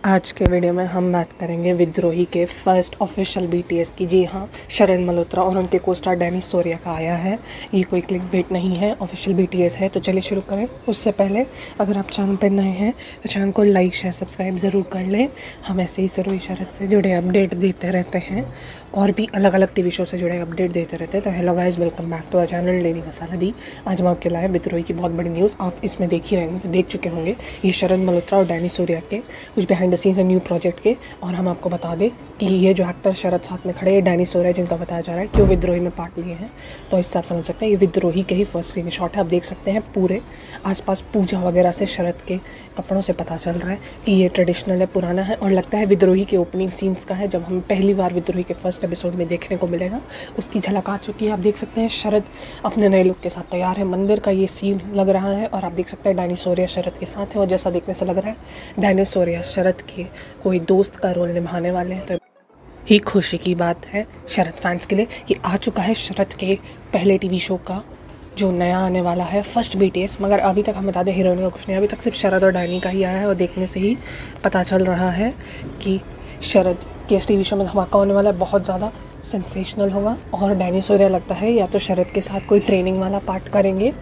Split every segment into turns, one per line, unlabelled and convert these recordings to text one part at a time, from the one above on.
आज के वीडियो में हम बात करेंगे विद्रोही के फर्स्ट ऑफिशियल बीटीएस की। जी हाँ, शरद मल्होत्रा और उनके कोस्टार डैनी सोरिया का आया है। ये कोई क्लिक बेट नहीं है, ऑफिशियल बीटीएस है। तो चलिए शुरू करें। उससे पहले अगर आप चैनल पर नए हैं तो चैनल को लाइक शेयर सब्सक्राइब ज़रूर कर लें। हम ऐसे ही सुरभि शरद से जुड़े अपडेट देते रहते हैं और भी अलग अलग टीवी शो से जुड़े अपडेट देते रहते हैं। तो hello guys, welcome back to our channel Daily Masala दी। आज हम आपके लाए विद्रोही की बहुत बड़ी न्यूज़। आप इसमें देख चुके होंगे। ये शरद मल्होत्रा और डैनी सोरिया के कुछ behind the scenes new project के। और हम आपको बता दें कि ये जो एक्टर शरद साथ में खड़े हैं, डैनी सोरिया, जिनका बताया जा रहा है कि वो विद्रोही में पार्ट लिए हैं। तो इससे आप समझ सकते हैं ये विद्रोही के ही फर्स्ट स्क्रीन शॉट है। आप देख सकते हैं पूरे आसपास पूजा वगैरह से शरद के कपड़ों से पता चल रहा है कि ये ट्रेडिशनल है, पुराना है और लगता है विद्रोही के ओपनिंग सीन्स का है, जब हम पहली बार विद्रोही के फर्स्ट एपिसोड में देखने को मिलेगा। उसकी झलक आ चुकी है। आप देख सकते हैं शरद अपने नए लुक के साथ तैयार है। मंदिर का ये सीन लग रहा है और आप देख सकते हैं डैनी सोरिया शरद के साथ है। और जैसा देखने से लग रहा है डैनी सोरिया शरद के कोई दोस्त का रोल निभाने वाले हैं। तो ही खुशी की बात है शरद फैंस के लिए। ये आ चुका है शरद के पहले टीवी शो का जो नया आने वाला है, फर्स्ट बीटीएस। मगर अभी तक हम बता दें हीरोइन का कुछ नहीं, अभी तक सिर्फ शरद और डैनी का ही आया है। और देखने से ही पता चल रहा है कि शरद के इस टीवी शो में धमाका होने वाला है, बहुत ज़्यादा सेंसेशनल होगा। और डैनी सोरिया लगता है या तो शरद के साथ कोई ट्रेनिंग वाला पार्ट करेंगे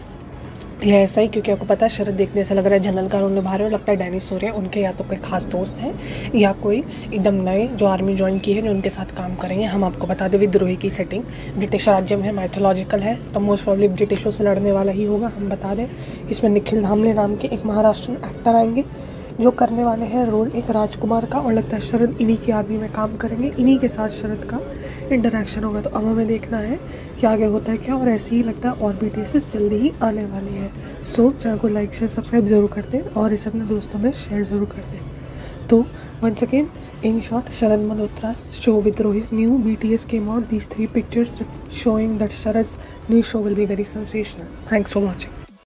या ऐसा ही, क्योंकि आपको पता है शरद देखने से लग रहा है जनरल का रोल निभा रहे हो। लगता है डैनी सोरिया उनके या तो कोई खास दोस्त हैं या कोई एकदम नए जो आर्मी ज्वाइन की है जो उनके साथ काम करेंगे। हम आपको बता दें विद्रोही की सेटिंग ब्रिटिश राज्य में है, माइथोलॉजिकल है, तो मोस्ट प्रॉब्ली ब्रिटिशों से लड़ने वाला ही होगा। हम बता दें इसमें निखिल धामले नाम के एक महाराष्ट्रियन एक्टर आएंगे जो करने वाले हैं रोल एक राजकुमार का। और लगता है शरद इन्हीं की आर्मी में काम करेंगे, इन्हीं के साथ शरद का इंटरेक्शन होगा। तो अब हमें देखना है कि आगे होता है क्या। और ऐसे ही लगता है और बीटीएस जल्दी ही आने वाली है। सो चैनल को लाइक शेयर सब्सक्राइब ज़रूर करते हैं और इसे अपने दोस्तों में शेयर ज़रूर करते हैं। तो once again in short, Sharad Malhotra show विद्रोही's new BTS came out. These 3 pictures showing that Sharad's new show will be very sensational. Thanks for watching.